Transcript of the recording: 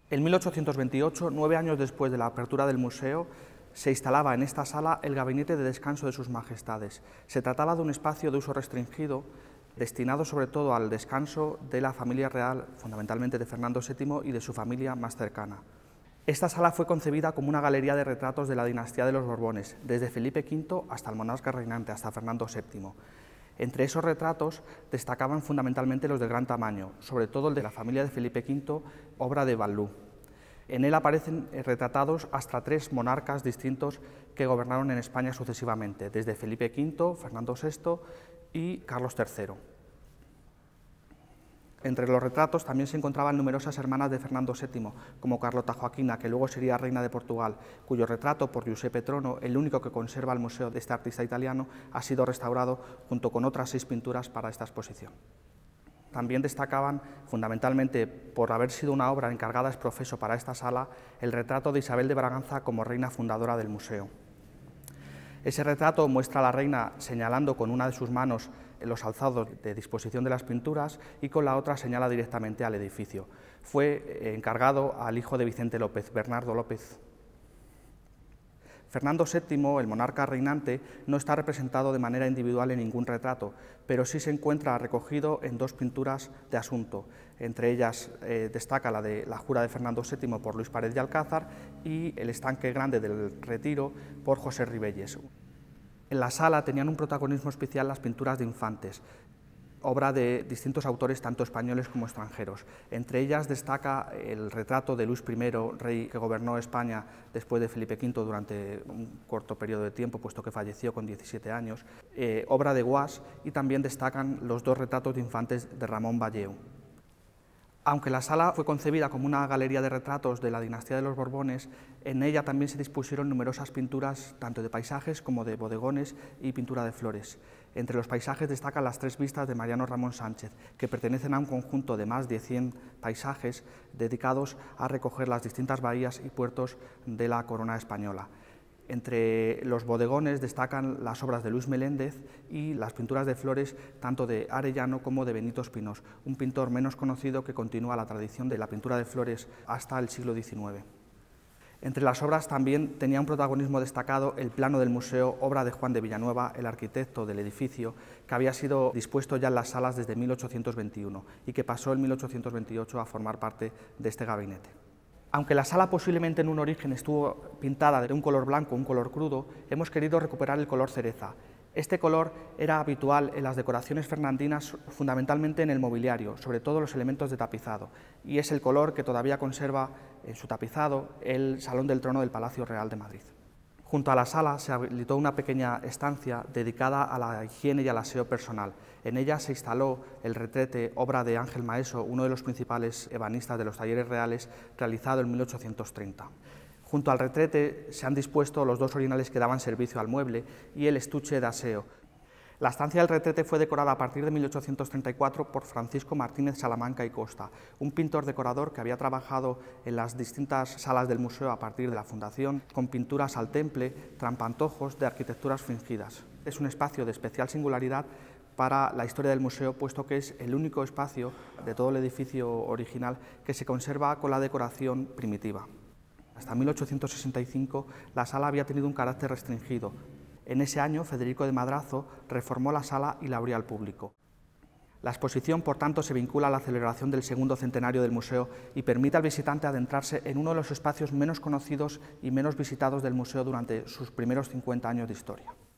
En 1828, 9 años después de la apertura del museo, se instalaba en esta sala el gabinete de descanso de sus majestades. Se trataba de un espacio de uso restringido, destinado sobre todo al descanso de la familia real, fundamentalmente de Fernando VII y de su familia más cercana. Esta sala fue concebida como una galería de retratos de la dinastía de los Borbones, desde Felipe V hasta el monarca reinante, hasta Fernando VII. Entre esos retratos destacaban fundamentalmente los de gran tamaño, sobre todo el de la familia de Felipe V, obra de Vallú. En él aparecen retratados hasta 3 monarcas distintos que gobernaron en España sucesivamente, desde Felipe V, Fernando VI y Carlos III. Entre los retratos también se encontraban numerosas hermanas de Fernando VII, como Carlota Joaquina, que luego sería reina de Portugal, cuyo retrato por Giuseppe Trono, el único que conserva el museo de este artista italiano, ha sido restaurado junto con otras 6 pinturas para esta exposición. También destacaban, fundamentalmente por haber sido una obra encargada ex professo para esta sala, el retrato de Isabel de Braganza como reina fundadora del museo. Ese retrato muestra a la reina señalando con una de sus manos los alzados de disposición de las pinturas y con la otra señala directamente al edificio. Fue encargado al hijo de Vicente López, Bernardo López. Fernando VII, el monarca reinante, no está representado de manera individual en ningún retrato, pero sí se encuentra recogido en 2 pinturas de asunto. Entre ellas destaca la de la jura de Fernando VII por Luis Pared de Alcázar y el estanque grande del Retiro por José Ribelles. En la sala tenían un protagonismo especial las pinturas de infantes, obra de distintos autores, tanto españoles como extranjeros. Entre ellas destaca el retrato de Luis I, rey que gobernó España después de Felipe V durante un corto periodo de tiempo, puesto que falleció con 17 años, obra de Guas, y también destacan los 2 retratos de infantes de Ramón Valleu. Aunque la sala fue concebida como una galería de retratos de la dinastía de los Borbones, en ella también se dispusieron numerosas pinturas, tanto de paisajes como de bodegones y pintura de flores. Entre los paisajes destacan las 3 vistas de Mariano Ramón Sánchez, que pertenecen a un conjunto de más de 100 paisajes dedicados a recoger las distintas bahías y puertos de la corona española. Entre los bodegones destacan las obras de Luis Meléndez y las pinturas de flores tanto de Arellano como de Benito Espinós, un pintor menos conocido que continúa la tradición de la pintura de flores hasta el siglo XIX. Entre las obras también tenía un protagonismo destacado el plano del museo, obra de Juan de Villanueva, el arquitecto del edificio, que había sido dispuesto ya en las salas desde 1821 y que pasó en 1828 a formar parte de este gabinete. Aunque la sala posiblemente en un origen estuvo pintada de un color blanco, un color crudo, hemos querido recuperar el color cereza. Este color era habitual en las decoraciones fernandinas, fundamentalmente en el mobiliario, sobre todo los elementos de tapizado, y es el color que todavía conserva en su tapizado el Salón del Trono del Palacio Real de Madrid. Junto a la sala se habilitó una pequeña estancia dedicada a la higiene y al aseo personal. En ella se instaló el retrete, obra de Ángel Maeso, uno de los principales ebanistas de los talleres reales, realizado en 1830. Junto al retrete se han dispuesto los 2 orinales que daban servicio al mueble y el estuche de aseo. La estancia del retrete fue decorada a partir de 1834 por Francisco Martínez Salamanca y Costa, un pintor decorador que había trabajado en las distintas salas del museo a partir de la fundación, con pinturas al temple, trampantojos de arquitecturas fingidas. Es un espacio de especial singularidad para la historia del museo, puesto que es el único espacio de todo el edificio original que se conserva con la decoración primitiva. Hasta 1865 la sala había tenido un carácter restringido. En ese año, Federico de Madrazo reformó la sala y la abrió al público. La exposición, por tanto, se vincula a la celebración del 2.º centenario del museo y permite al visitante adentrarse en uno de los espacios menos conocidos y menos visitados del museo durante sus primeros 50 años de historia.